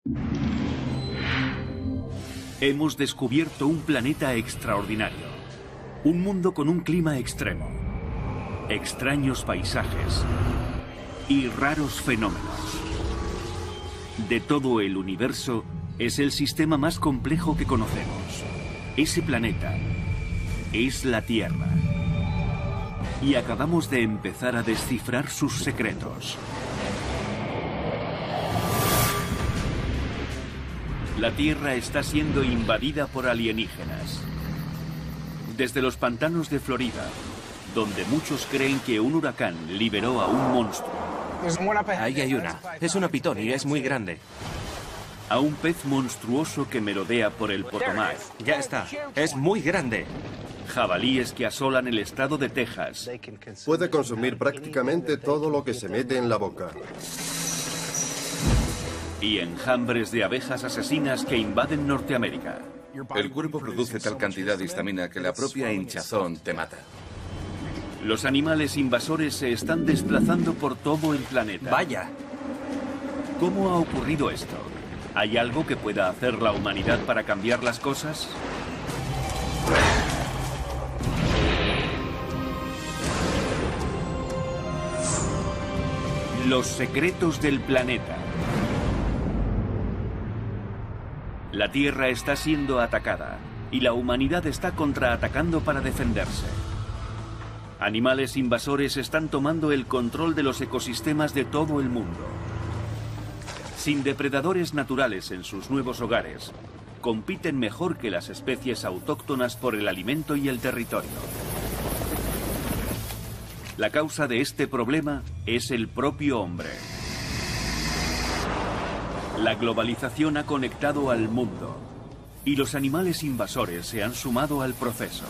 Hemos descubierto un planeta extraordinario. Un mundo con un clima extremo. Extraños paisajes. Y raros fenómenos. De todo el universo, es el sistema más complejo que conocemos. Ese planeta es la Tierra. Y acabamos de empezar a descifrar sus secretos. La Tierra está siendo invadida por alienígenas. Desde los pantanos de Florida, donde muchos creen que un huracán liberó a un monstruo. Ahí hay una. Es una pitón y es muy grande. A un pez monstruoso que merodea por el Potomac. Ya está. Es muy grande. Jabalíes que asolan el estado de Texas. Puede consumir prácticamente todo lo que se mete en la boca. Y enjambres de abejas asesinas que invaden Norteamérica. El cuerpo produce tal cantidad de histamina que la propia hinchazón te mata. Los animales invasores se están desplazando por todo el planeta. Vaya. ¿Cómo ha ocurrido esto? ¿Hay algo que pueda hacer la humanidad para cambiar las cosas? Los secretos del planeta. La Tierra está siendo atacada y la humanidad está contraatacando para defenderse. Animales invasores están tomando el control de los ecosistemas de todo el mundo. Sin depredadores naturales en sus nuevos hogares, compiten mejor que las especies autóctonas por el alimento y el territorio. La causa de este problema es el propio hombre. La globalización ha conectado al mundo y los animales invasores se han sumado al proceso.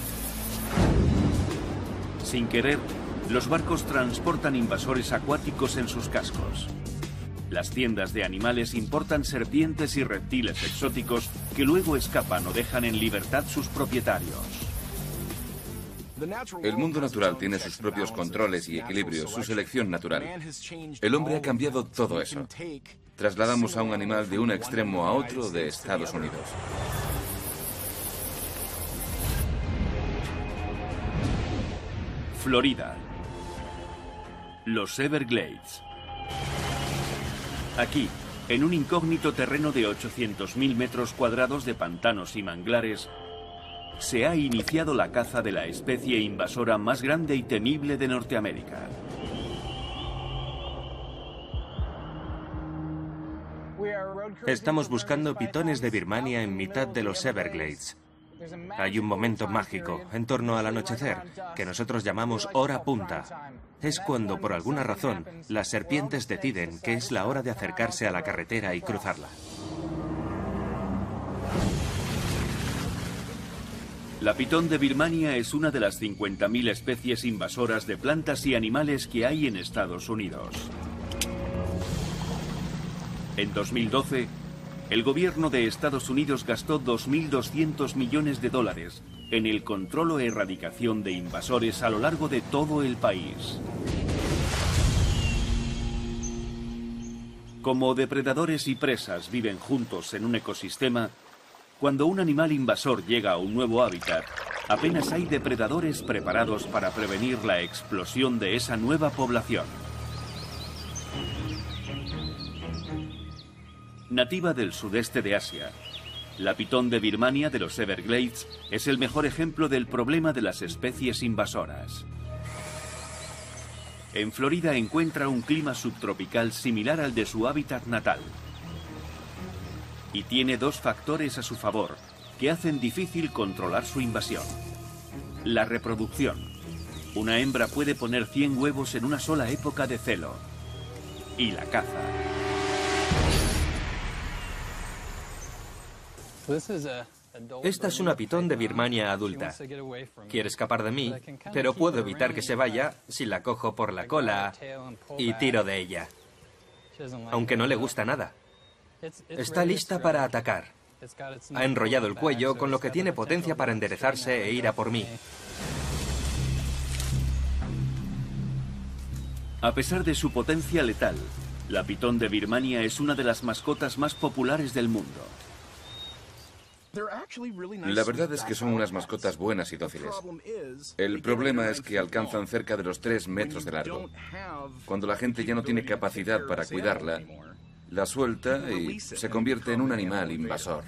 Sin querer, los barcos transportan invasores acuáticos en sus cascos. Las tiendas de animales importan serpientes y reptiles exóticos que luego escapan o dejan en libertad sus propietarios. El mundo natural tiene sus propios controles y equilibrios, su selección natural. El hombre ha cambiado todo eso. Trasladamos a un animal de un extremo a otro de Estados Unidos. Florida. Los Everglades. Aquí, en un incógnito terreno de 800.000 metros cuadrados de pantanos y manglares, se ha iniciado la caza de la especie invasora más grande y temible de Norteamérica. Estamos buscando pitones de Birmania en mitad de los Everglades. Hay un momento mágico, en torno al anochecer, que nosotros llamamos hora punta. Es cuando, por alguna razón, las serpientes deciden que es la hora de acercarse a la carretera y cruzarla. La pitón de Birmania es una de las 50.000 especies invasoras de plantas y animales que hay en Estados Unidos. En 2012, el gobierno de Estados Unidos gastó 2.200 millones de dólares en el control o erradicación de invasores a lo largo de todo el país. Como depredadores y presas viven juntos en un ecosistema, cuando un animal invasor llega a un nuevo hábitat, apenas hay depredadores preparados para prevenir la explosión de esa nueva población. Nativa del sudeste de Asia, la pitón de Birmania de los Everglades es el mejor ejemplo del problema de las especies invasoras. En Florida encuentra un clima subtropical similar al de su hábitat natal. Y tiene dos factores a su favor que hacen difícil controlar su invasión. La reproducción. Una hembra puede poner 100 huevos en una sola época de celo. Y la caza. Esta es una pitón de Birmania adulta. Quiere escapar de mí, pero puedo evitar que se vaya si la cojo por la cola y tiro de ella. Aunque no le gusta nada. Está lista para atacar. Ha enrollado el cuello, con lo que tiene potencia para enderezarse e ir a por mí. A pesar de su potencia letal, La pitón de Birmania es una de las mascotas más populares del mundo. La verdad es que son unas mascotas buenas y dóciles. El problema es que alcanzan cerca de los 3 metros de largo. Cuando la gente ya no tiene capacidad para cuidarla, la suelta y se convierte en un animal invasor.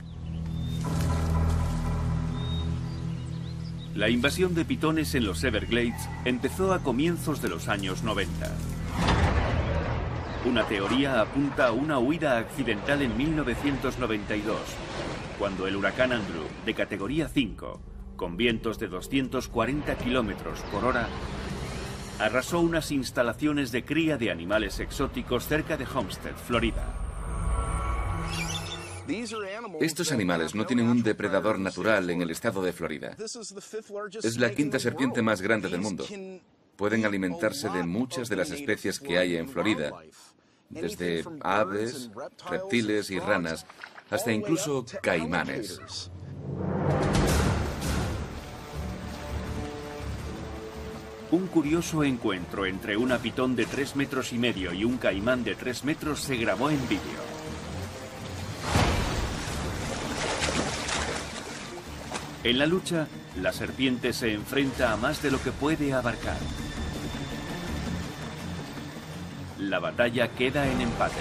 La invasión de pitones en los Everglades empezó a comienzos de los años 90. Una teoría apunta a una huida accidental en 1992, cuando el huracán Andrew, de categoría 5, con vientos de 240 kilómetros por hora, arrasó unas instalaciones de cría de animales exóticos cerca de Homestead, Florida. Estos animales no tienen un depredador natural en el estado de Florida. Es la 5ª serpiente más grande del mundo. Pueden alimentarse de muchas de las especies que hay en Florida, desde aves, reptiles y ranas, hasta incluso caimanes. Un curioso encuentro entre una pitón de 3,5 metros y un caimán de 3 metros se grabó en vídeo. En la lucha, la serpiente se enfrenta a más de lo que puede abarcar. La batalla queda en empate.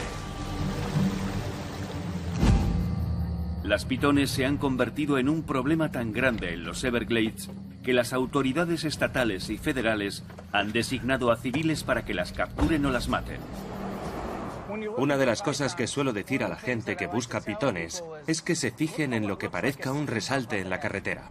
Las pitones se han convertido en un problema tan grande en los Everglades que las autoridades estatales y federales han designado a civiles para que las capturen o las maten. Una de las cosas que suelo decir a la gente que busca pitones es que se fijen en lo que parezca un resalte en la carretera.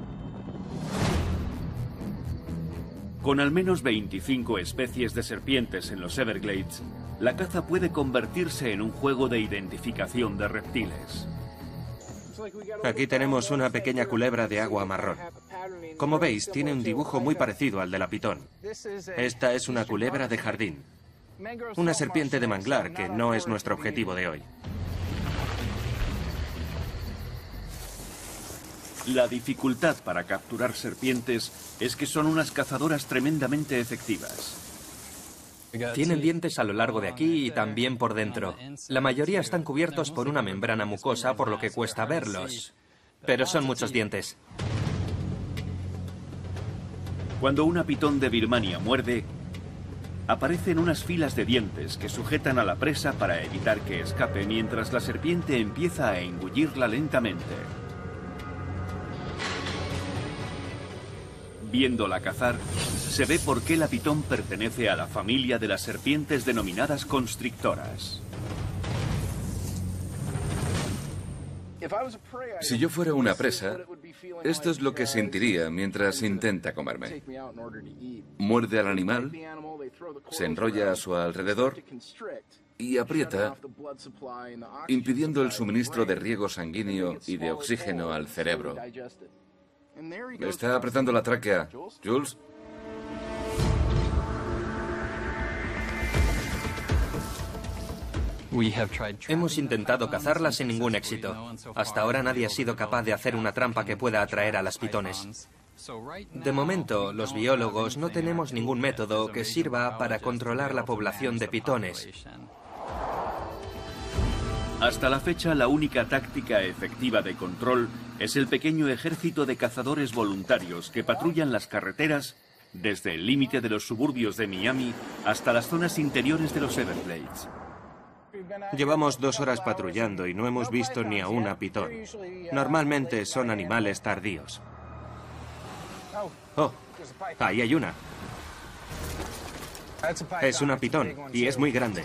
Con al menos 25 especies de serpientes en los Everglades, la caza puede convertirse en un juego de identificación de reptiles. Aquí tenemos una pequeña culebra de agua marrón. Como veis, tiene un dibujo muy parecido al de la pitón. Esta es una culebra de jardín. Una serpiente de manglar, que no es nuestro objetivo de hoy. La dificultad para capturar serpientes es que son unas cazadoras tremendamente efectivas. Tienen dientes a lo largo de aquí y también por dentro. La mayoría están cubiertos por una membrana mucosa, por lo que cuesta verlos. Pero son muchos dientes. Cuando una pitón de Birmania muerde, aparecen unas filas de dientes que sujetan a la presa para evitar que escape mientras la serpiente empieza a engullirla lentamente. Viéndola cazar, se ve por qué la pitón pertenece a la familia de las serpientes denominadas constrictoras. Si yo fuera una presa, esto es lo que sentiría mientras intenta comerme. Muerde al animal, se enrolla a su alrededor y aprieta, impidiendo el suministro de riego sanguíneo y de oxígeno al cerebro. Está apretando la tráquea. Jules. Hemos intentado cazarlas sin ningún éxito. Hasta ahora nadie ha sido capaz de hacer una trampa que pueda atraer a las pitones. De momento, los biólogos no tenemos ningún método que sirva para controlar la población de pitones. Hasta la fecha, la única táctica efectiva de control es el pequeño ejército de cazadores voluntarios que patrullan las carreteras desde el límite de los suburbios de Miami hasta las zonas interiores de los Everglades. Llevamos 2 horas patrullando y no hemos visto ni a una pitón. Normalmente son animales tardíos. Oh, ahí hay una. Es una pitón y es muy grande.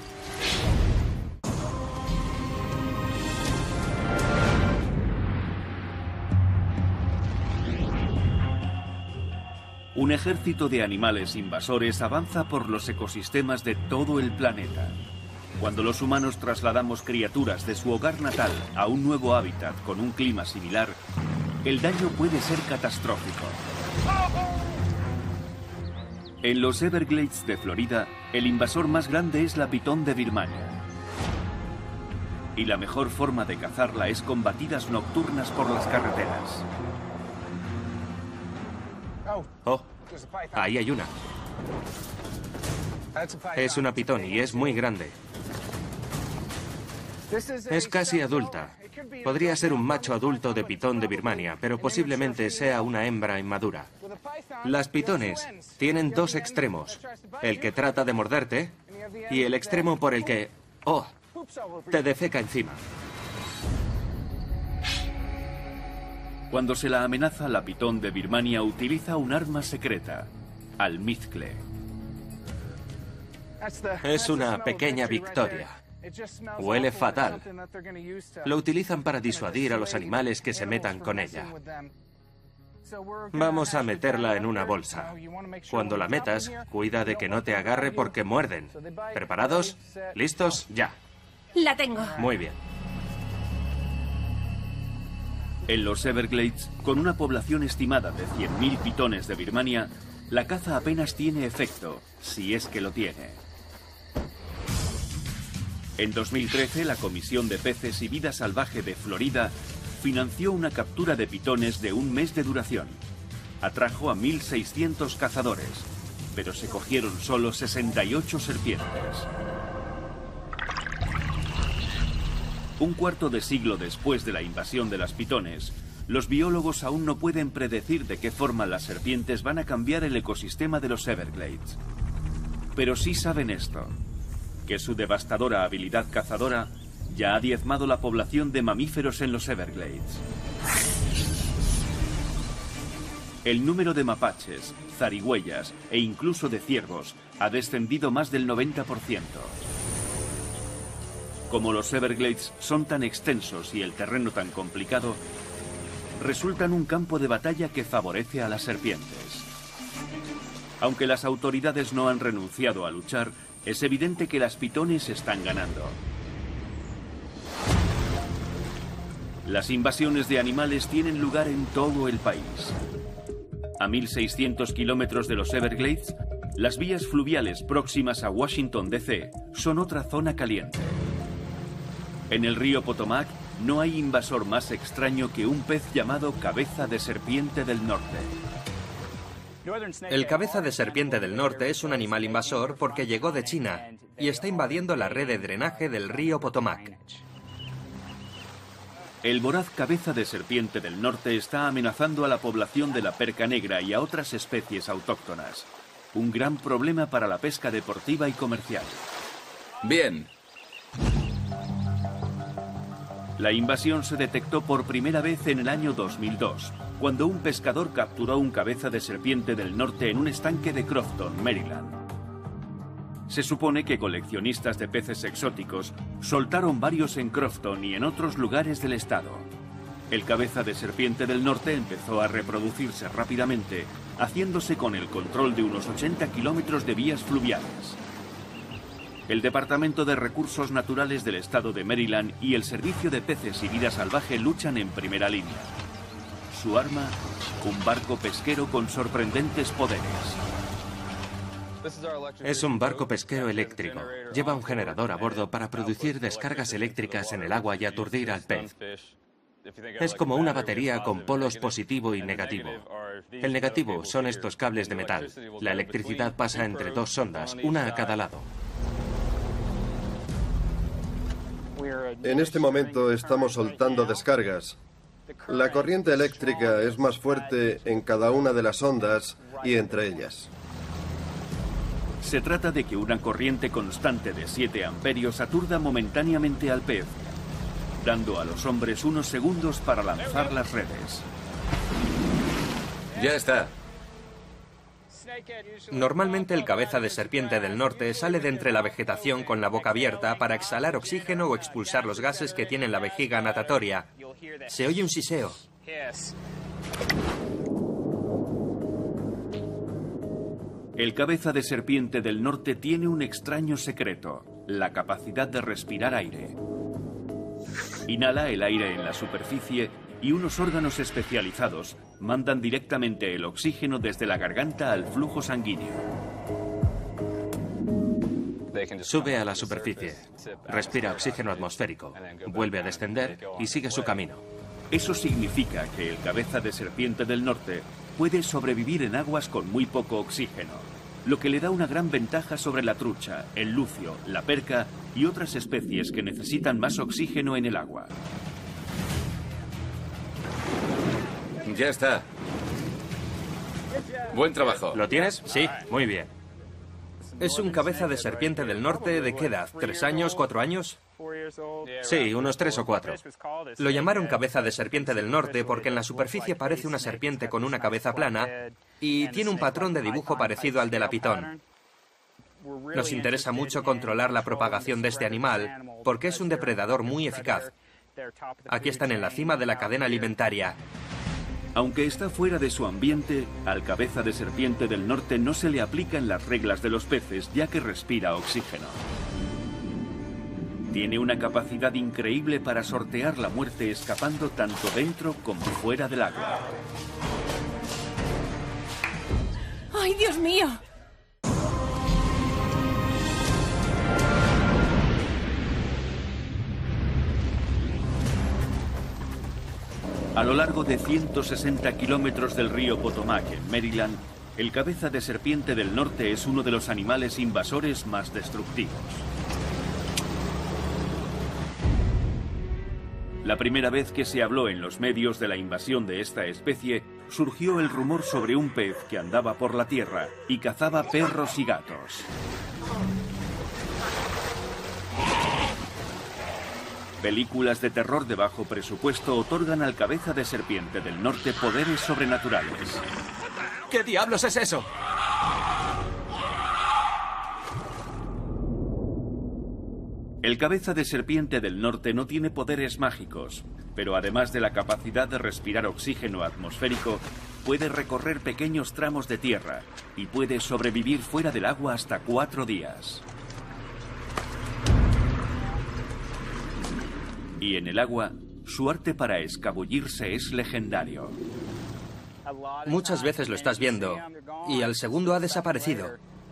Un ejército de animales invasores avanza por los ecosistemas de todo el planeta. Cuando los humanos trasladamos criaturas de su hogar natal a un nuevo hábitat con un clima similar, el daño puede ser catastrófico. En los Everglades de Florida, el invasor más grande es la pitón de Birmania. Y la mejor forma de cazarla es con batidas nocturnas por las carreteras. Oh, ahí hay una. Es una pitón y es muy grande. Es casi adulta. Podría ser un macho adulto de pitón de Birmania, pero posiblemente sea una hembra inmadura. Las pitones tienen dos extremos. El que trata de morderte y el extremo por el que... ¡oh!, te defeca encima. Cuando se la amenaza, la pitón de Birmania utiliza un arma secreta, almizcle. Es una pequeña victoria. Huele fatal. Lo utilizan para disuadir a los animales que se metan con ella. Vamos a meterla en una bolsa. Cuando la metas, cuida de que no te agarre porque muerden. ¿Preparados? ¿Listos? Ya. La tengo. Muy bien. En los Everglades, con una población estimada de 100.000 pitones de Birmania, la caza apenas tiene efecto, si es que lo tiene. En 2013, la Comisión de Peces y Vida Salvaje de Florida financió una captura de pitones de un mes de duración. Atrajo a 1.600 cazadores, pero se cogieron solo 68 serpientes. Un cuarto de siglo después de la invasión de las pitones, los biólogos aún no pueden predecir de qué forma las serpientes van a cambiar el ecosistema de los Everglades. Pero sí saben esto, que su devastadora habilidad cazadora ya ha diezmado la población de mamíferos en los Everglades. El número de mapaches, zarigüeyas e incluso de ciervos ha descendido más del 90%. Como los Everglades son tan extensos y el terreno tan complicado, resultan un campo de batalla que favorece a las serpientes. Aunque las autoridades no han renunciado a luchar, es evidente que las pitones están ganando. Las invasiones de animales tienen lugar en todo el país. A 1.600 kilómetros de los Everglades, las vías fluviales próximas a Washington, D.C. son otra zona caliente. En el río Potomac no hay invasor más extraño que un pez llamado cabeza de serpiente del norte. El cabeza de serpiente del norte es un animal invasor porque llegó de China y está invadiendo la red de drenaje del río Potomac. El voraz cabeza de serpiente del norte está amenazando a la población de la perca negra y a otras especies autóctonas. Un gran problema para la pesca deportiva y comercial. Bien. La invasión se detectó por primera vez en el año 2002, cuando un pescador capturó un cabeza de serpiente del norte en un estanque de Crofton, Maryland. Se supone que coleccionistas de peces exóticos soltaron varios en Crofton y en otros lugares del estado. El cabeza de serpiente del norte empezó a reproducirse rápidamente, haciéndose con el control de unos 80 kilómetros de vías fluviales. El Departamento de Recursos Naturales del estado de Maryland y el Servicio de Peces y Vida Salvaje luchan en primera línea. Su arma, un barco pesquero con sorprendentes poderes. Es un barco pesquero eléctrico. Lleva un generador a bordo para producir descargas eléctricas en el agua y aturdir al pez. Es como una batería con polos positivo y negativo. El negativo son estos cables de metal. La electricidad pasa entre dos sondas, una a cada lado. En este momento estamos soltando descargas. La corriente eléctrica es más fuerte en cada una de las ondas y entre ellas. Se trata de que una corriente constante de 7 amperios aturda momentáneamente al pez, dando a los hombres unos segundos para lanzar las redes. Ya está. Normalmente el cabeza de serpiente del norte sale de entre la vegetación con la boca abierta para exhalar oxígeno o expulsar los gases que tiene en la vejiga natatoria. Se oye un siseo. El cabeza de serpiente del norte tiene un extraño secreto, la capacidad de respirar aire. Inhala el aire en la superficie y unos órganos especializados mandan directamente el oxígeno desde la garganta al flujo sanguíneo. Sube a la superficie, respira oxígeno atmosférico, vuelve a descender y sigue su camino. Eso significa que el cabeza de serpiente del norte puede sobrevivir en aguas con muy poco oxígeno. lo que le da una gran ventaja sobre la trucha, el lucio, la perca y otras especies que necesitan más oxígeno en el agua. Ya está. Buen trabajo. ¿Lo tienes? Sí, muy bien. ¿Es un cabeza de serpiente del norte de qué edad? ¿3 años, 4 años? Sí, unos 3 o 4. Lo llamaron cabeza de serpiente del norte porque en la superficie parece una serpiente con una cabeza plana y tiene un patrón de dibujo parecido al de la pitón. Nos interesa mucho controlar la propagación de este animal porque es un depredador muy eficaz. Aquí están en la cima de la cadena alimentaria. Aunque está fuera de su ambiente, al cabeza de serpiente del norte no se le aplican las reglas de los peces, ya que respira oxígeno. Tiene una capacidad increíble para sortear la muerte escapando tanto dentro como fuera del agua. ¡Ay, Dios mío! A lo largo de 160 kilómetros del río Potomac, en Maryland, el cabeza de serpiente del norte es uno de los animales invasores más destructivos. La primera vez que se habló en los medios de la invasión de esta especie, surgió el rumor sobre un pez que andaba por la tierra y cazaba perros y gatos. Películas de terror de bajo presupuesto otorgan al cabeza de serpiente del norte poderes sobrenaturales. ¿Qué diablos es eso? El cabeza de serpiente del norte no tiene poderes mágicos, pero además de la capacidad de respirar oxígeno atmosférico, puede recorrer pequeños tramos de tierra y puede sobrevivir fuera del agua hasta 4 días. Y en el agua, su arte para escabullirse es legendario. Muchas veces lo estás viendo y al segundo ha desaparecido.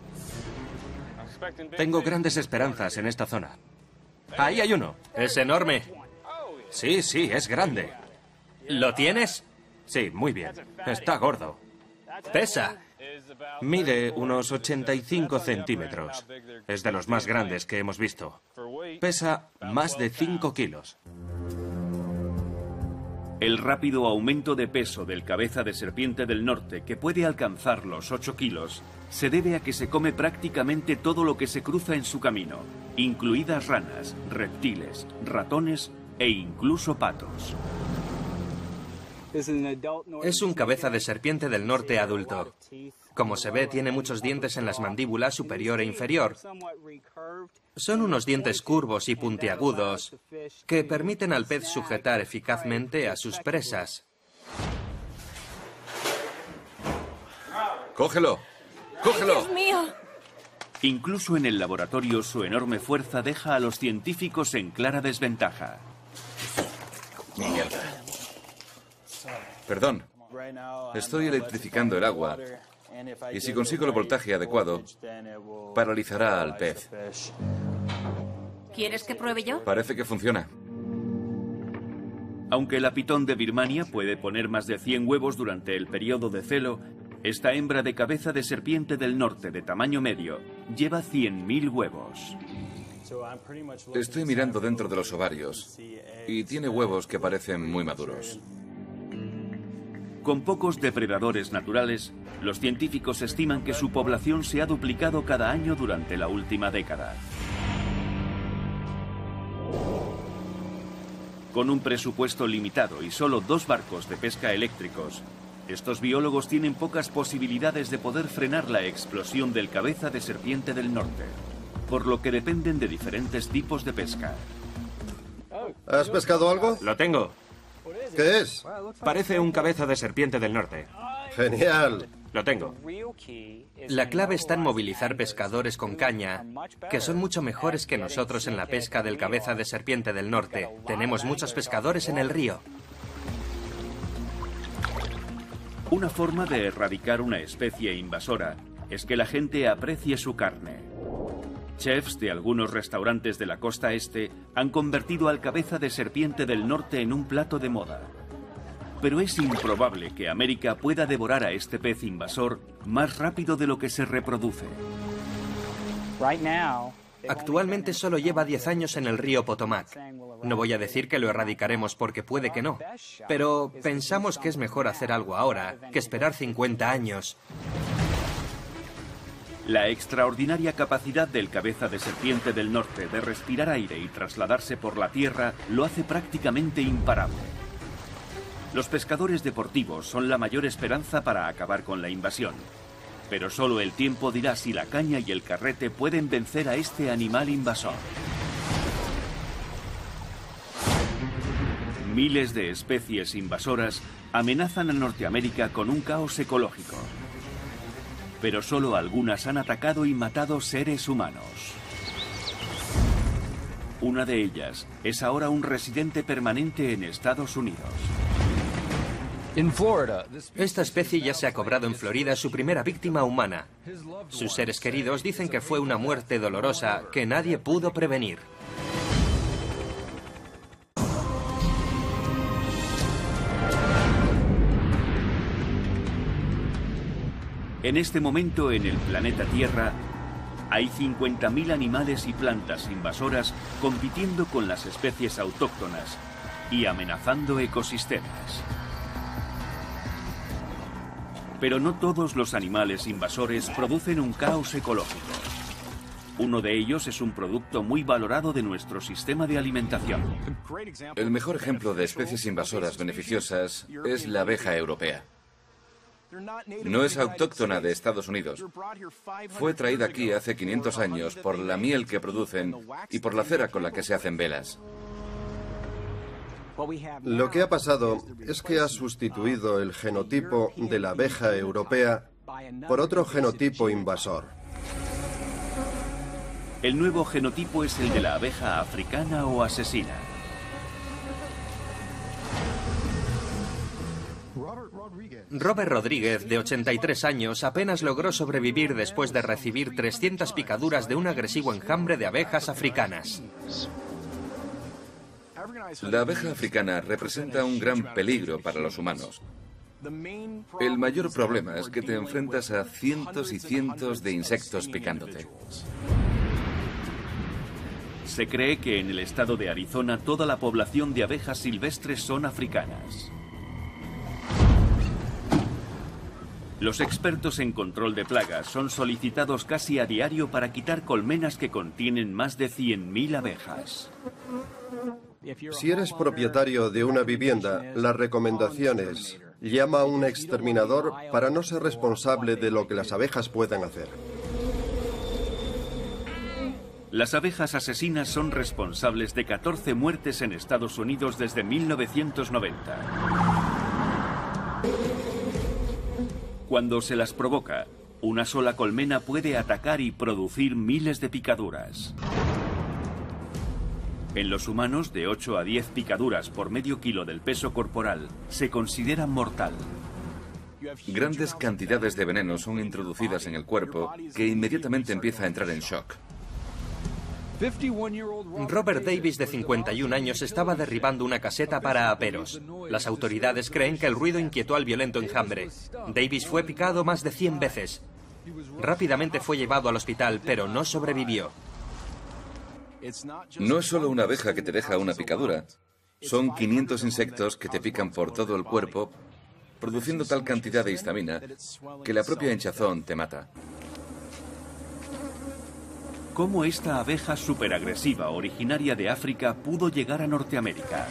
Tengo grandes esperanzas en esta zona. Ahí hay uno. Es enorme. Sí, sí, es grande. ¿Lo tienes? Sí, muy bien. Está gordo. Pesa. Mide unos 85 centímetros. Es de los más grandes que hemos visto. Pesa más de 5 kilos. El rápido aumento de peso del cabeza de serpiente del norte, que puede alcanzar los 8 kilos, se debe a que se come prácticamente todo lo que se cruza en su camino, incluidas ranas, reptiles, ratones e incluso patos. Es un cabeza de serpiente del norte adulto. Como se ve, tiene muchos dientes en las mandíbulas superior e inferior. Son unos dientes curvos y puntiagudos que permiten al pez sujetar eficazmente a sus presas. ¡Cógelo! ¡Cógelo! ¡Dios mío! Incluso en el laboratorio, su enorme fuerza deja a los científicos en clara desventaja. Mierda. Perdón. Estoy electrificando el agua y si consigo el voltaje adecuado, paralizará al pez. ¿Quieres que pruebe yo? Parece que funciona. Aunque la pitón de Birmania puede poner más de 100 huevos durante el periodo de celo, esta hembra de cabeza de serpiente del norte de tamaño medio lleva 100.000 huevos. Estoy mirando dentro de los ovarios y tiene huevos que parecen muy maduros. Con pocos depredadores naturales, los científicos estiman que su población se ha duplicado cada año durante la última década. Con un presupuesto limitado y solo 2 barcos de pesca eléctricos, estos biólogos tienen pocas posibilidades de poder frenar la explosión del cabeza de serpiente del norte, por lo que dependen de diferentes tipos de pesca. ¿Has pescado algo? Lo tengo. ¿Qué es? Parece un cabeza de serpiente del norte. Genial. Lo tengo. La clave está en movilizar pescadores con caña, que son mucho mejores que nosotros en la pesca del cabeza de serpiente del norte. Tenemos muchos pescadores en el río. Una forma de erradicar una especie invasora es que la gente aprecie su carne. Chefs de algunos restaurantes de la costa este han convertido al cabeza de serpiente del norte en un plato de moda. Pero es improbable que América pueda devorar a este pez invasor más rápido de lo que se reproduce. Actualmente solo lleva 10 años en el río Potomac. No voy a decir que lo erradicaremos porque puede que no, pero pensamos que es mejor hacer algo ahora que esperar 50 años. La extraordinaria capacidad del cabeza de serpiente del norte de respirar aire y trasladarse por la tierra lo hace prácticamente imparable. Los pescadores deportivos son la mayor esperanza para acabar con la invasión. Pero solo el tiempo dirá si la caña y el carrete pueden vencer a este animal invasor. Miles de especies invasoras amenazan a Norteamérica con un caos ecológico. Pero solo algunas han atacado y matado seres humanos. Una de ellas es ahora un residente permanente en Estados Unidos. Esta especie ya se ha cobrado en Florida su primera víctima humana. Sus seres queridos dicen que fue una muerte dolorosa que nadie pudo prevenir. En este momento en el planeta Tierra hay 50.000 animales y plantas invasoras compitiendo con las especies autóctonas y amenazando ecosistemas. Pero no todos los animales invasores producen un caos ecológico. Uno de ellos es un producto muy valorado de nuestro sistema de alimentación. El mejor ejemplo de especies invasoras beneficiosas es la abeja europea. No es autóctona de Estados Unidos. Fue traída aquí hace 500 años por la miel que producen y por la cera con la que se hacen velas. Lo que ha pasado es que ha sustituido el genotipo de la abeja europea por otro genotipo invasor. El nuevo genotipo es el de la abeja africana o asesina. Robert Rodríguez, de 83 años, apenas logró sobrevivir después de recibir 300 picaduras de un agresivo enjambre de abejas africanas. La abeja africana representa un gran peligro para los humanos. El mayor problema es que te enfrentas a cientos y cientos de insectos picándote. Se cree que en el estado de Arizona toda la población de abejas silvestres son africanas. Los expertos en control de plagas son solicitados casi a diario para quitar colmenas que contienen más de 100.000 abejas. Si eres propietario de una vivienda, la recomendación es: llama a un exterminador para no ser responsable de lo que las abejas puedan hacer. Las abejas asesinas son responsables de 14 muertes en Estados Unidos desde 1990. Cuando se las provoca, una sola colmena puede atacar y producir miles de picaduras. En los humanos, de 8 a 10 picaduras por medio kilo del peso corporal se considera mortal. Grandes cantidades de veneno son introducidas en el cuerpo que inmediatamente empieza a entrar en shock. Robert Davis, de 51 años, estaba derribando una caseta para aperos. Las autoridades creen que el ruido inquietó al violento enjambre. Davis fue picado más de 100 veces. Rápidamente fue llevado al hospital, pero no sobrevivió. No es solo una abeja que te deja una picadura. Son 500 insectos que te pican por todo el cuerpo, produciendo tal cantidad de histamina que la propia hinchazón te mata. ¿Cómo esta abeja superagresiva originaria de África pudo llegar a Norteamérica?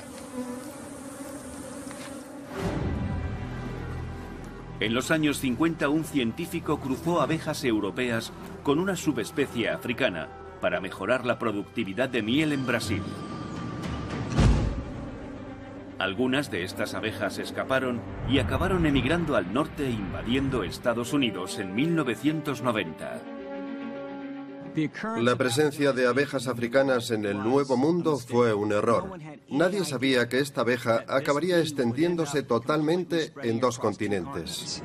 En los años 50, un científico cruzó abejas europeas con una subespecie africana para mejorar la productividad de miel en Brasil. Algunas de estas abejas escaparon y acabaron emigrando al norte e invadiendo Estados Unidos en 1990. La presencia de abejas africanas en el Nuevo Mundo fue un error. Nadie sabía que esta abeja acabaría extendiéndose totalmente en 2 continentes.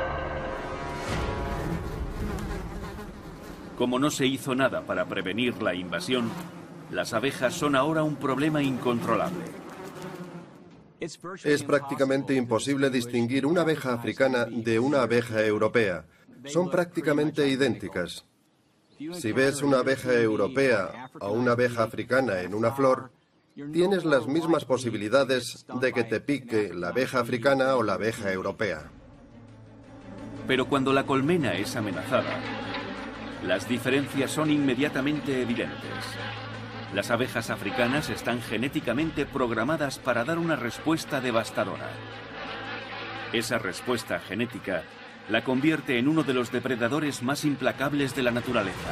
Como no se hizo nada para prevenir la invasión, las abejas son ahora un problema incontrolable. Es prácticamente imposible distinguir una abeja africana de una abeja europea. Son prácticamente idénticas. Si ves una abeja europea o una abeja africana en una flor, tienes las mismas posibilidades de que te pique la abeja africana o la abeja europea. Pero cuando la colmena es amenazada, las diferencias son inmediatamente evidentes. Las abejas africanas están genéticamente programadas para dar una respuesta devastadora. Esa respuesta genética la convierte en uno de los depredadores más implacables de la naturaleza.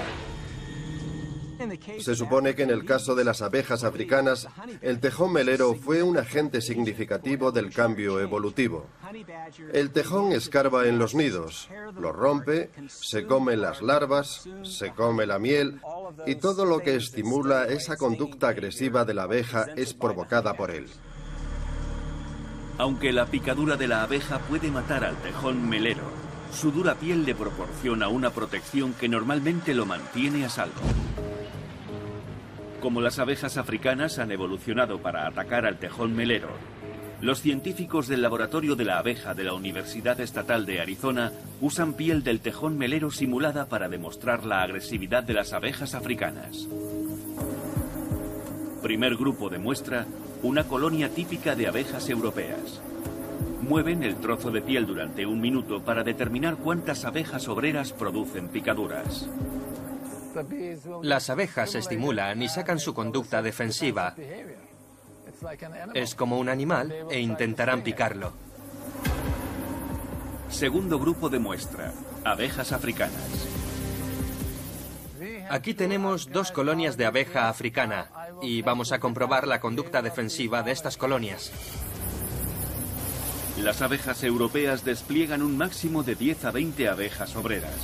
Se supone que en el caso de las abejas africanas, el tejón melero fue un agente significativo del cambio evolutivo. El tejón escarba en los nidos, los rompe, se come las larvas, se come la miel, y todo lo que estimula esa conducta agresiva de la abeja es provocada por él. Aunque la picadura de la abeja puede matar al tejón melero, su dura piel le proporciona una protección que normalmente lo mantiene a salvo. Como las abejas africanas han evolucionado para atacar al tejón melero, los científicos del Laboratorio de la Abeja de la Universidad Estatal de Arizona usan piel del tejón melero simulada para demostrar la agresividad de las abejas africanas. Primer grupo de muestra, una colonia típica de abejas europeas. Mueven el trozo de piel durante 1 minuto para determinar cuántas abejas obreras producen picaduras. Las abejas se estimulan y sacan su conducta defensiva. Es como un animal e intentarán picarlo. Segundo grupo de muestra, abejas africanas. Aquí tenemos 2 colonias de abeja africana y vamos a comprobar la conducta defensiva de estas colonias. Las abejas europeas despliegan un máximo de 10 a 20 abejas obreras.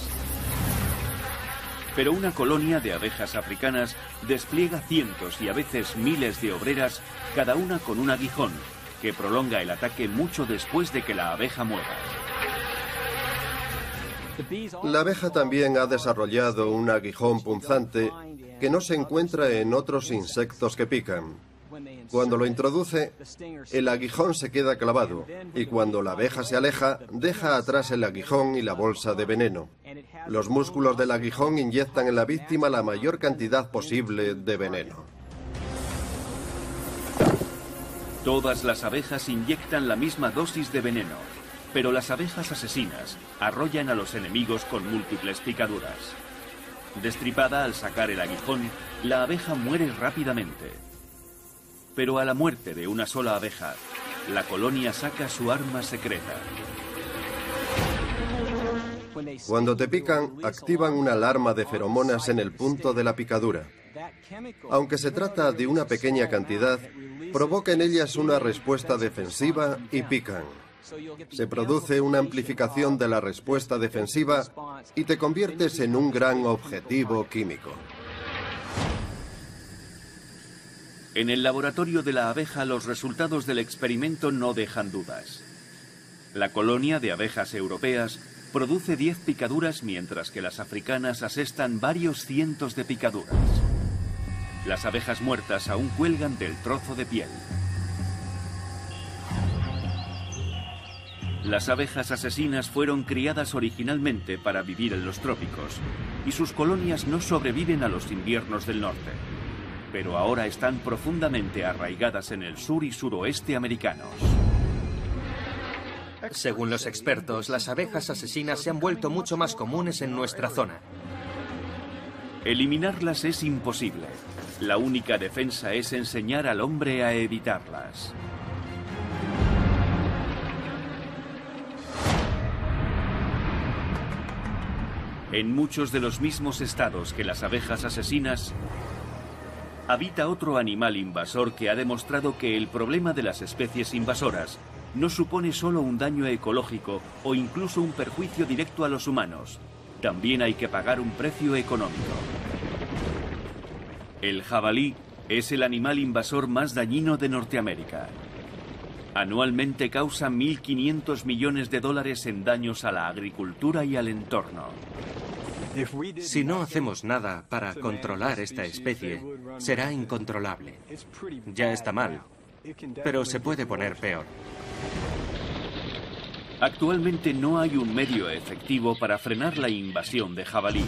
Pero una colonia de abejas africanas despliega cientos y a veces miles de obreras, cada una con un aguijón, que prolonga el ataque mucho después de que la abeja muera. La abeja también ha desarrollado un aguijón punzante que no se encuentra en otros insectos que pican. Cuando lo introduce, el aguijón se queda clavado y cuando la abeja se aleja, deja atrás el aguijón y la bolsa de veneno. Los músculos del aguijón inyectan en la víctima la mayor cantidad posible de veneno. Todas las abejas inyectan la misma dosis de veneno, pero las abejas asesinas arrollan a los enemigos con múltiples picaduras. Destripada al sacar el aguijón, la abeja muere rápidamente. Pero a la muerte de una sola abeja, la colonia saca su arma secreta. Cuando te pican, activan una alarma de feromonas en el punto de la picadura. Aunque se trata de una pequeña cantidad, provoca en ellas una respuesta defensiva y pican. Se produce una amplificación de la respuesta defensiva y te conviertes en un gran objetivo químico. En el laboratorio de la abeja, los resultados del experimento no dejan dudas. La colonia de abejas europeas produce 10 picaduras, mientras que las africanas asestan varios cientos de picaduras. Las abejas muertas aún cuelgan del trozo de piel. Las abejas asesinas fueron criadas originalmente para vivir en los trópicos, y sus colonias no sobreviven a los inviernos del norte. Pero ahora están profundamente arraigadas en el sur y suroeste americanos. Según los expertos, las abejas asesinas se han vuelto mucho más comunes en nuestra zona. Eliminarlas es imposible. La única defensa es enseñar al hombre a evitarlas. En muchos de los mismos estados que las abejas asesinas, habita otro animal invasor que ha demostrado que el problema de las especies invasoras no supone solo un daño ecológico o incluso un perjuicio directo a los humanos. También hay que pagar un precio económico. El jabalí es el animal invasor más dañino de Norteamérica. Anualmente causa $1.500 millones en daños a la agricultura y al entorno. Si no hacemos nada para controlar esta especie, será incontrolable. Ya está mal, pero se puede poner peor. Actualmente no hay un medio efectivo para frenar la invasión de jabalíes.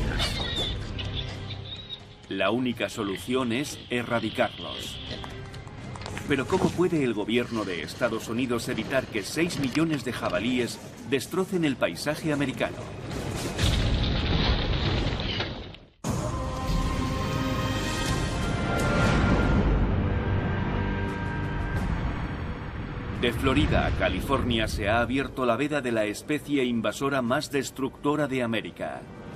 La única solución es erradicarlos. Pero ¿cómo puede el gobierno de Estados Unidos evitar que 6 millones de jabalíes destrocen el paisaje americano? De Florida a California se ha abierto la veda de la especie invasora más destructora de América: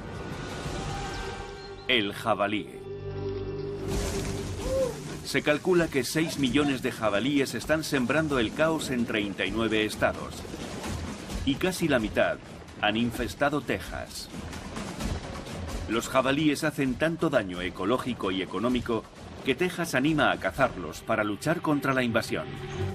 el jabalí. Se calcula que 6 millones de jabalíes están sembrando el caos en 39 estados. Y casi la mitad han infestado Texas. Los jabalíes hacen tanto daño ecológico y económico que Texas anima a cazarlos para luchar contra la invasión.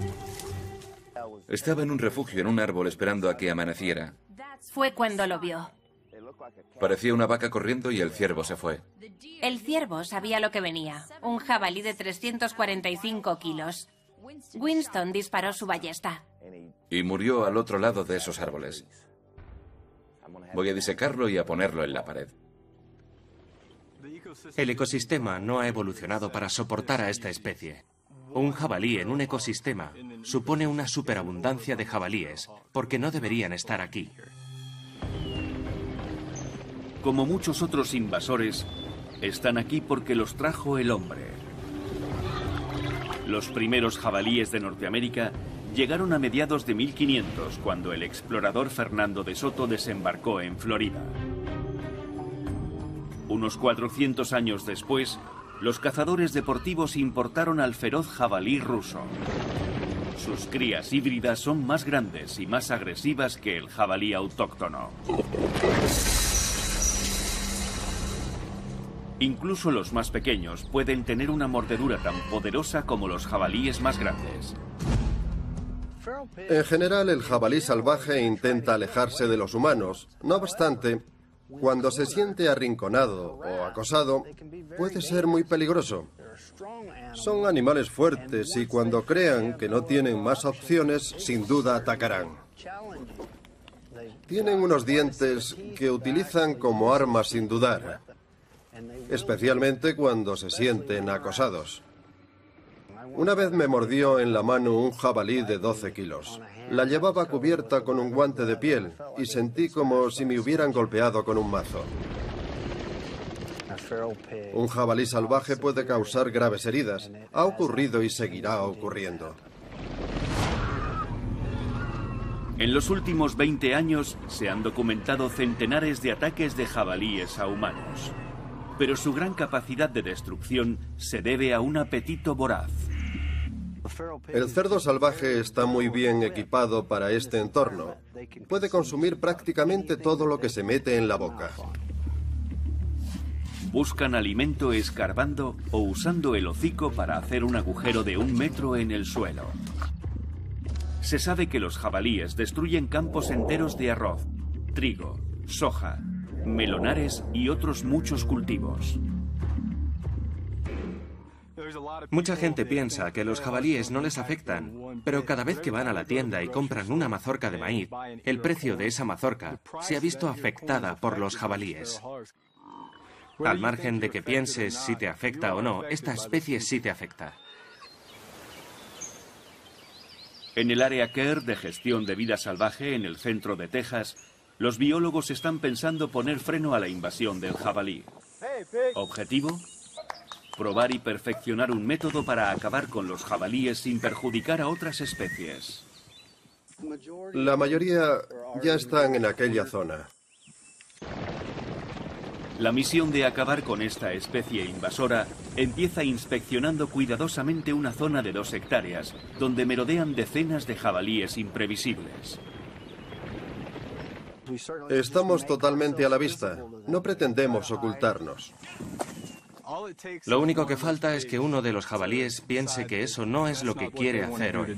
Estaba en un refugio en un árbol esperando a que amaneciera. Fue cuando lo vio. Parecía una vaca corriendo y el ciervo se fue. El ciervo sabía lo que venía. Un jabalí de 345 kilos. Winston disparó su ballesta. Y murió al otro lado de esos árboles. Voy a disecarlo y a ponerlo en la pared. El ecosistema no ha evolucionado para soportar a esta especie. Un jabalí en un ecosistema supone una superabundancia de jabalíes, porque no deberían estar aquí. Como muchos otros invasores, están aquí porque los trajo el hombre. Los primeros jabalíes de Norteamérica llegaron a mediados de 1500, cuando el explorador Fernando de Soto desembarcó en Florida. Unos 400 años después, los cazadores deportivos importaron al feroz jabalí ruso. Sus crías híbridas son más grandes y más agresivas que el jabalí autóctono. Incluso los más pequeños pueden tener una mordedura tan poderosa como los jabalíes más grandes. En general, el jabalí salvaje intenta alejarse de los humanos. No obstante, cuando se siente arrinconado o acosado, puede ser muy peligroso. Son animales fuertes y cuando crean que no tienen más opciones, sin duda atacarán. Tienen unos dientes que utilizan como arma sin dudar, especialmente cuando se sienten acosados. Una vez me mordió en la mano un jabalí de 12 kilos. La llevaba cubierta con un guante de piel y sentí como si me hubieran golpeado con un mazo. Un jabalí salvaje puede causar graves heridas. Ha ocurrido y seguirá ocurriendo. En los últimos 20 años se han documentado centenares de ataques de jabalíes a humanos. Pero su gran capacidad de destrucción se debe a un apetito voraz. El cerdo salvaje está muy bien equipado para este entorno. Puede consumir prácticamente todo lo que se mete en la boca. Buscan alimento escarbando o usando el hocico para hacer un agujero de 1 metro en el suelo. Se sabe que los jabalíes destruyen campos enteros de arroz, trigo, soja, melonares y otros muchos cultivos. Mucha gente piensa que los jabalíes no les afectan, pero cada vez que van a la tienda y compran una mazorca de maíz, el precio de esa mazorca se ha visto afectada por los jabalíes. Al margen de que pienses si te afecta o no, esta especie sí te afecta. En el área Kerr de gestión de vida salvaje en el centro de Texas, los biólogos están pensando poner freno a la invasión del jabalí. ¿Objetivo? Probar y perfeccionar un método para acabar con los jabalíes sin perjudicar a otras especies. La mayoría ya están en aquella zona. La misión de acabar con esta especie invasora empieza inspeccionando cuidadosamente una zona de 2 hectáreas, donde merodean decenas de jabalíes imprevisibles. Estamos totalmente a la vista. No pretendemos ocultarnos. Lo único que falta es que uno de los jabalíes piense que eso no es lo que quiere hacer hoy.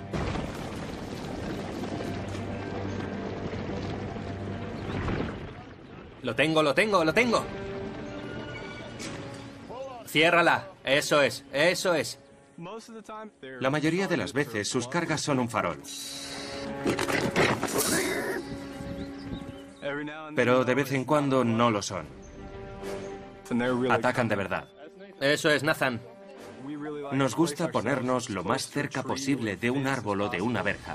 Lo tengo. Ciérrala. Eso es. La mayoría de las veces sus cargas son un farol. Pero de vez en cuando no lo son. Atacan de verdad. Eso es, Nathan. Nos gusta ponernos lo más cerca posible de un árbol o de una verja.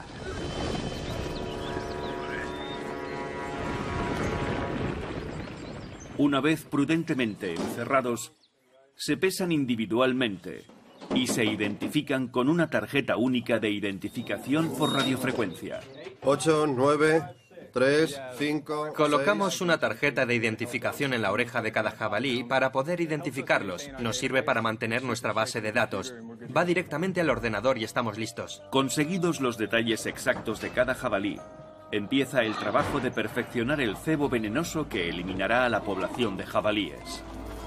Una vez prudentemente encerrados, se pesan individualmente y se identifican con una tarjeta única de identificación por radiofrecuencia. 8, 9, 3, 5... Colocamos 6... una tarjeta de identificación en la oreja de cada jabalí para poder identificarlos. Nos sirve para mantener nuestra base de datos. Va directamente al ordenador y estamos listos. Conseguidos los detalles exactos de cada jabalí, empieza el trabajo de perfeccionar el cebo venenoso que eliminará a la población de jabalíes.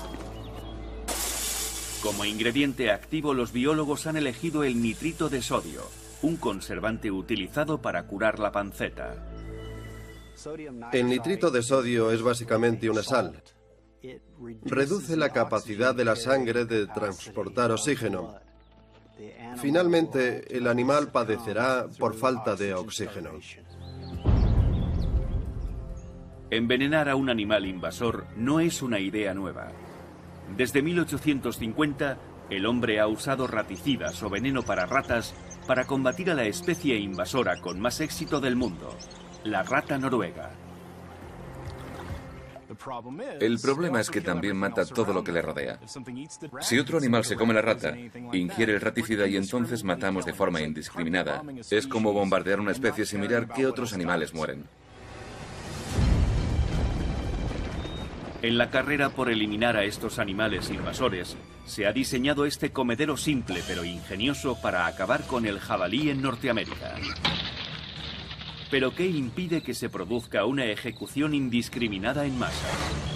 Como ingrediente activo, los biólogos han elegido el nitrito de sodio, un conservante utilizado para curar la panceta. El nitrito de sodio es básicamente una sal. Reduce la capacidad de la sangre de transportar oxígeno. Finalmente, el animal padecerá por falta de oxígeno. Envenenar a un animal invasor no es una idea nueva. Desde 1850, el hombre ha usado raticidas o veneno para ratas para combatir a la especie invasora con más éxito del mundo, la rata noruega. El problema es que también mata todo lo que le rodea. Si otro animal se come la rata, ingiere el raticida y entonces matamos de forma indiscriminada. Es como bombardear una especie sin mirar qué otros animales mueren. En la carrera por eliminar a estos animales invasores, se ha diseñado este comedero simple pero ingenioso para acabar con el jabalí en Norteamérica. ¿Pero qué impide que se produzca una ejecución indiscriminada en masa?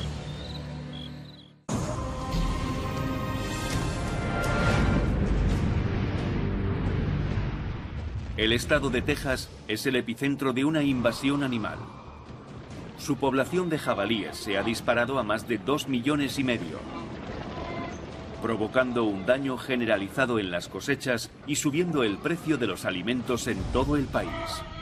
El estado de Texas es el epicentro de una invasión animal. Su población de jabalíes se ha disparado a más de 2,5 millones, provocando un daño generalizado en las cosechas y subiendo el precio de los alimentos en todo el país.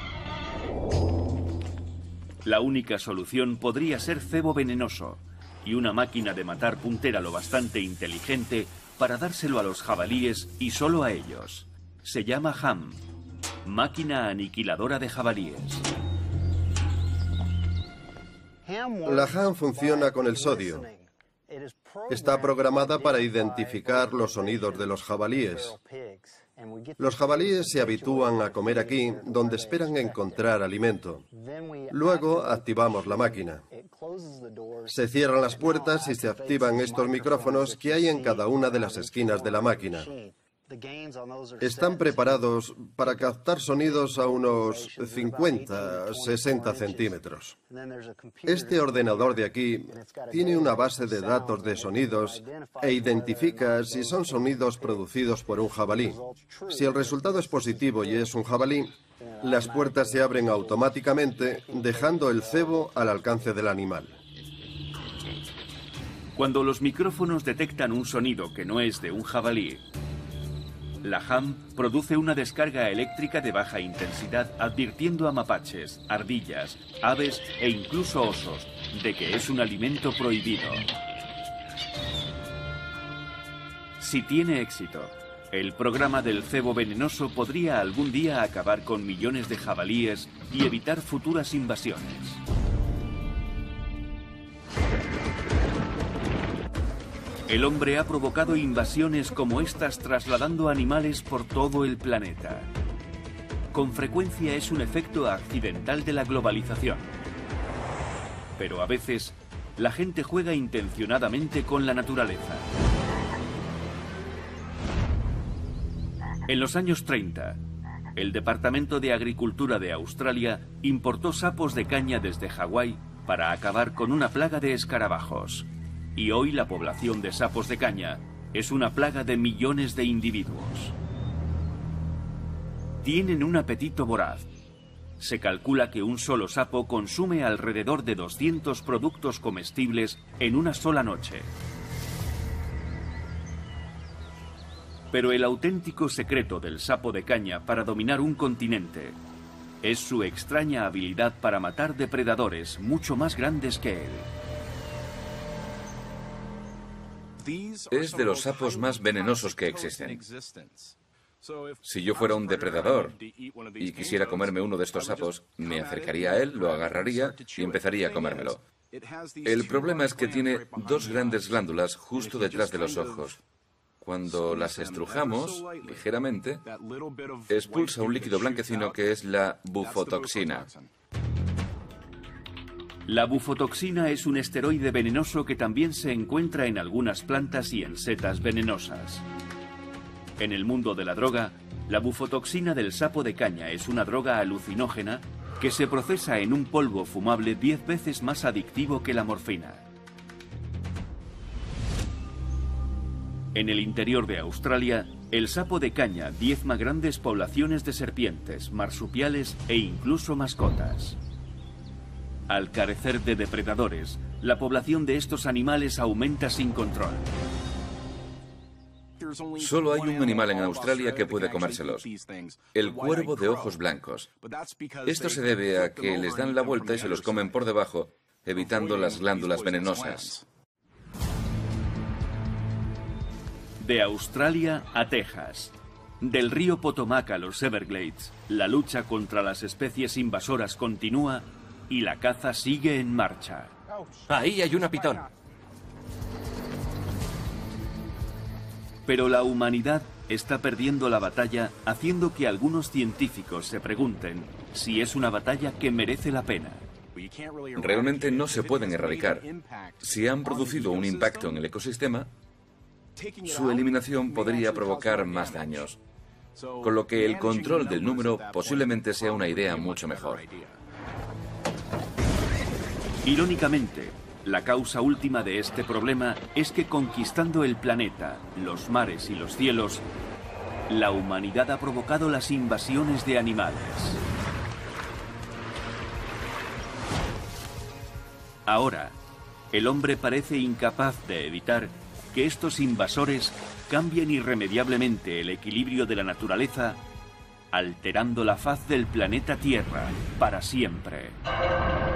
La única solución podría ser cebo venenoso y una máquina de matar puntera lo bastante inteligente para dárselo a los jabalíes y solo a ellos. Se llama HAM, máquina aniquiladora de jabalíes. La HAM funciona con el sodio. Está programada para identificar los sonidos de los jabalíes. Los jabalíes se habitúan a comer aquí, donde esperan encontrar alimento. Luego activamos la máquina. Se cierran las puertas y se activan estos micrófonos que hay en cada una de las esquinas de la máquina. Están preparados para captar sonidos a unos 50, 60 centímetros. Este ordenador de aquí tiene una base de datos de sonidos e identifica si son sonidos producidos por un jabalí. Si el resultado es positivo y es un jabalí, las puertas se abren automáticamente, dejando el cebo al alcance del animal. Cuando los micrófonos detectan un sonido que no es de un jabalí, la HAM produce una descarga eléctrica de baja intensidad advirtiendo a mapaches, ardillas, aves e incluso osos de que es un alimento prohibido. Si tiene éxito, el programa del cebo venenoso podría algún día acabar con millones de jabalíes y evitar futuras invasiones. El hombre ha provocado invasiones como estas trasladando animales por todo el planeta. Con frecuencia es un efecto accidental de la globalización. Pero a veces, la gente juega intencionadamente con la naturaleza. En los años 30, el Departamento de Agricultura de Australia importó sapos de caña desde Hawái para acabar con una plaga de escarabajos. Y hoy la población de sapos de caña es una plaga de millones de individuos. Tienen un apetito voraz. Se calcula que un solo sapo consume alrededor de 200 productos comestibles en una sola noche. Pero el auténtico secreto del sapo de caña para dominar un continente es su extraña habilidad para matar depredadores mucho más grandes que él. Es de los sapos más venenosos que existen. Si yo fuera un depredador y quisiera comerme uno de estos sapos, me acercaría a él, lo agarraría y empezaría a comérmelo. El problema es que tiene dos grandes glándulas justo detrás de los ojos. Cuando las estrujamos ligeramente, expulsa un líquido blanquecino que es la bufotoxina. La bufotoxina es un esteroide venenoso que también se encuentra en algunas plantas y en setas venenosas. En el mundo de la droga, la bufotoxina del sapo de caña es una droga alucinógena que se procesa en un polvo fumable 10 veces más adictivo que la morfina. En el interior de Australia, el sapo de caña diezma grandes poblaciones de serpientes, marsupiales e incluso mascotas. Al carecer de depredadores, la población de estos animales aumenta sin control. Solo hay un animal en Australia que puede comérselos: el cuervo de ojos blancos. Esto se debe a que les dan la vuelta y se los comen por debajo, evitando las glándulas venenosas. De Australia a Texas, del río Potomac a los Everglades, la lucha contra las especies invasoras continúa y la caza sigue en marcha. Ahí hay una pitón. Pero la humanidad está perdiendo la batalla, haciendo que algunos científicos se pregunten si es una batalla que merece la pena. Realmente no se pueden erradicar. Si han producido un impacto en el ecosistema, su eliminación podría provocar más daños, con lo que el control del número posiblemente sea una idea mucho mejor. Irónicamente, la causa última de este problema es que conquistando el planeta, los mares y los cielos, la humanidad ha provocado las invasiones de animales. Ahora, el hombre parece incapaz de evitar que estos invasores cambien irremediablemente el equilibrio de la naturaleza, alterando la faz del planeta Tierra para siempre.